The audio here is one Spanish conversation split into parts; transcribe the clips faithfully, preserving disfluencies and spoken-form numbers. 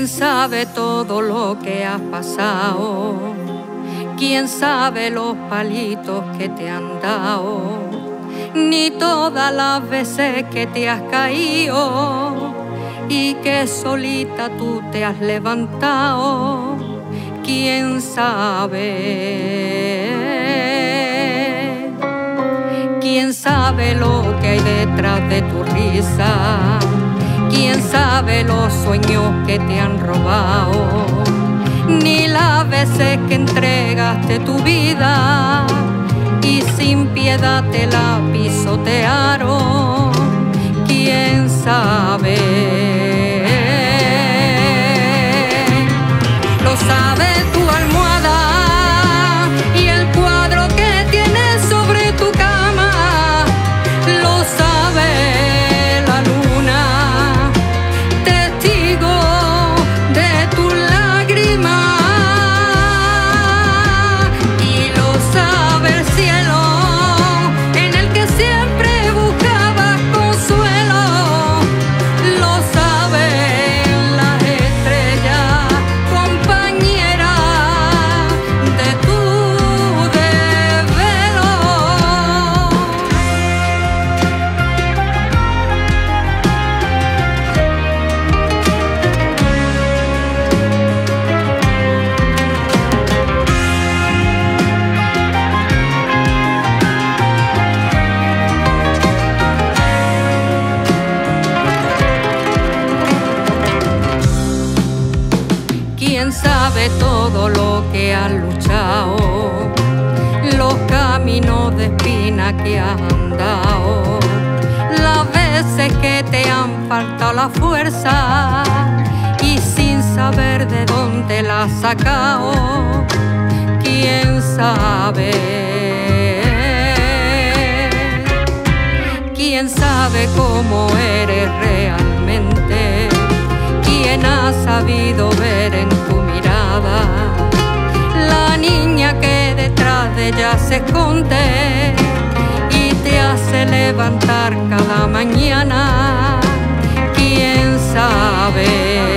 ¿Quién sabe todo lo que has pasado? ¿Quién sabe los palitos que te han dado? Ni todas las veces que te has caído y que solita tú te has levantado. ¿Quién sabe? ¿Quién sabe lo que hay detrás de tu risa? ¿Quién sabe los sueños que te han robado? Ni las veces que entregaste tu vida y sin piedad te la pisotearon. ¿Quién sabe? Lo sabe tu almohada y el cuadro que tienes sobre tu cama. Lo sabe la luna, testigo de tus lágrimas. Y lo sabe el cielo, en el que siempre buscabas consuelo. Lo saben las estrellas, compañera de tu desvelo. ¿Quién sabe todo lo que has luchado? Los caminos de espina que has andado, las veces que te han faltado la fuerza y sin saber de dónde la has sacado. ¿Quién sabe? ¿Quién sabe cómo eres realmente? ¿Quién ha sabido ver en tu mirada la niña que detrás de ella se esconde y te hace levantar cada mañana? ¿Quién sabe?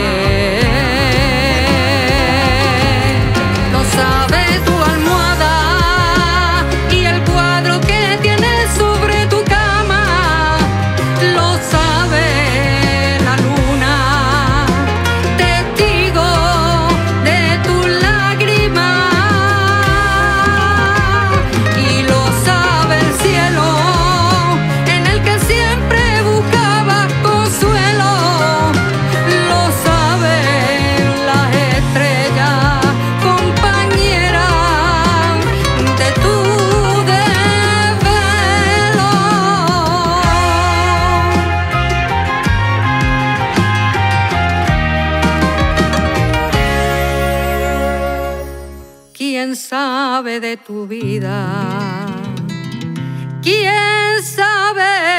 Lo sabe tu almohada y el cuadro que tienes sobre tu cama. Lo sabe la luna, testigo de tus lágrimas. Y lo sabe el cielo, en el que siempre buscabas consuelo. Lo saben las estrellas, compañera de tu desvelo. ¿Quién sabe de tu vida? ¿Quién sabe?